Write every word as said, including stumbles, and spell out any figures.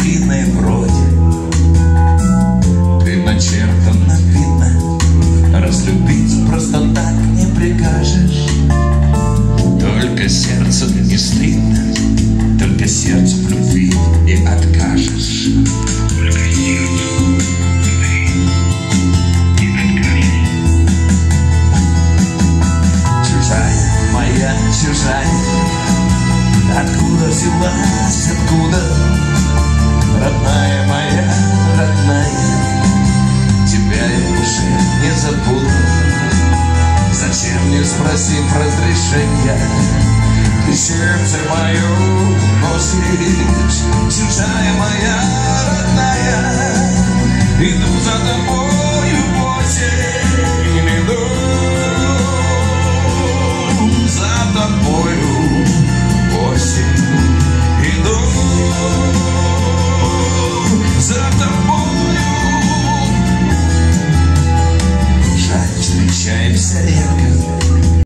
длинной броди. Предначертано видно, разлюбить просто так не прикажешь. Только сердцу не стыдно, только сердцу в любви и откажешь. Только сердцу в любви и откажешь. Чужая моя, чужая, откуда взялась, откуда? Родная моя, родная, тебя я уже не забуду. Зачем не спросив разрешения, ты сердце мое носишь. Чужая моя, родная, иду за тобой.